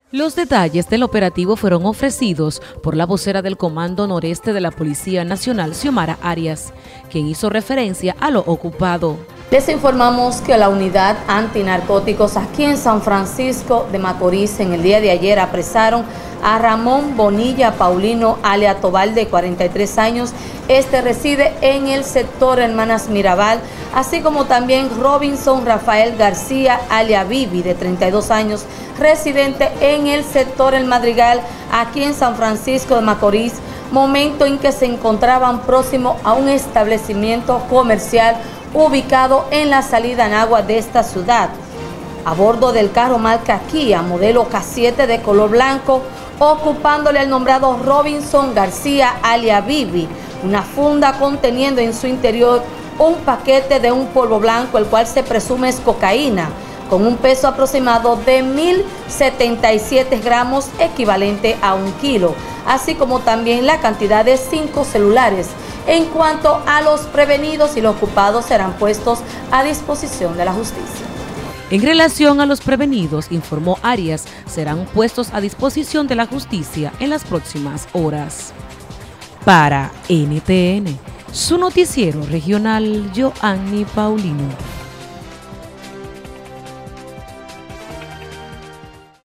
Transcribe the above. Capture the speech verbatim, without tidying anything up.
Los detalles del operativo fueron ofrecidos por la vocera del Comando Noreste de la Policía Nacional, Xiomara Arias, quien hizo referencia a lo ocupado. Les informamos que la unidad antinarcóticos aquí en San Francisco de Macorís en el día de ayer apresaron a Ramón Bonilla Paulino alias Tobal, de cuarenta y tres años. Este reside en el sector Hermanas Mirabal, así como también Robinson Rafael García alias Vivi, de treinta y dos años, residente en el sector El Madrigal, aquí en San Francisco de Macorís, momento en que se encontraban próximo a un establecimiento comercial ubicado en la salida en agua de esta ciudad. A bordo del carro marca Kia, modelo K siete de color blanco, ocupándole al nombrado Robinson García alias Vivi, una funda conteniendo en su interior un paquete de un polvo blanco, el cual se presume es cocaína, con un peso aproximado de mil setenta y siete gramos, equivalente a un kilo, así como también la cantidad de cinco celulares. En cuanto a los prevenidos y los ocupados, serán puestos a disposición de la justicia. En relación a los prevenidos, informó Arias, serán puestos a disposición de la justicia en las próximas horas. Para N T N, su noticiero regional, Joanny Paulino.